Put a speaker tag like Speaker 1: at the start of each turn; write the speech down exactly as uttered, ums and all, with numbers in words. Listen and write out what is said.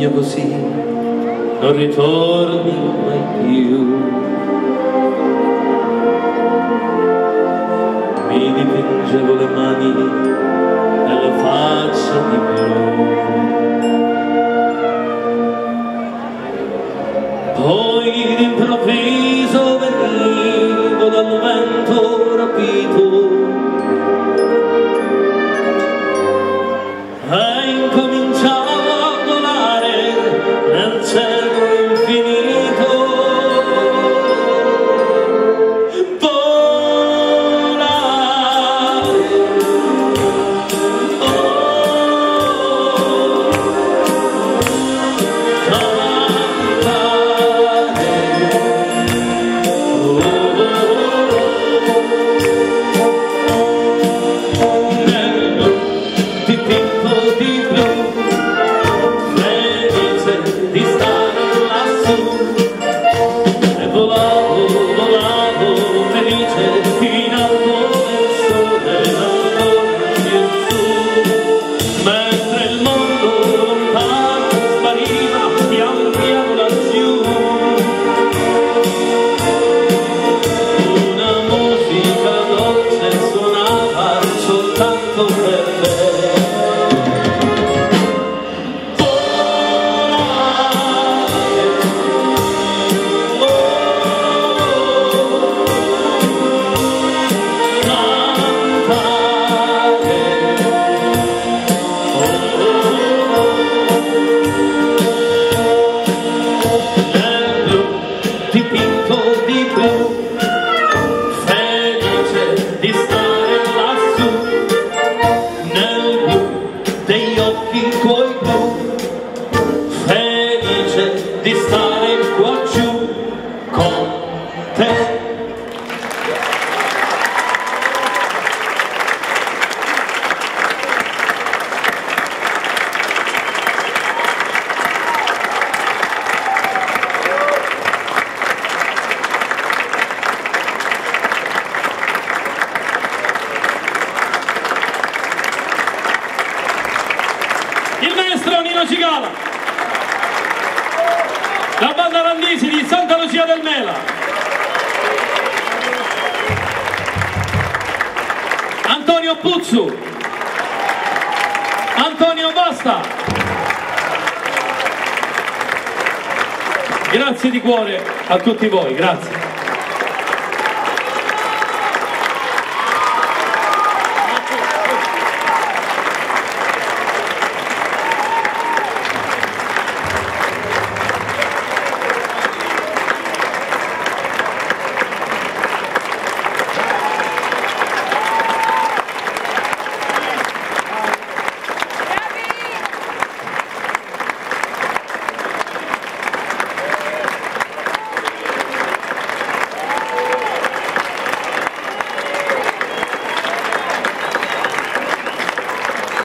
Speaker 1: sogno così non ritorni mai più. Mi dipingevo le mani nella faccia di blu, poi d'improvviso venivo dal vento rapito e incominciavo a volare nel cielo infinito. Degli occhi tuoi blu, felice di stare qua giù con te.
Speaker 2: Il maestro Nino Cigala, la banda Randisi di Santa Lucia del Mela, Antonio Puzzu, Antonio Basta. Grazie di cuore a tutti voi, grazie.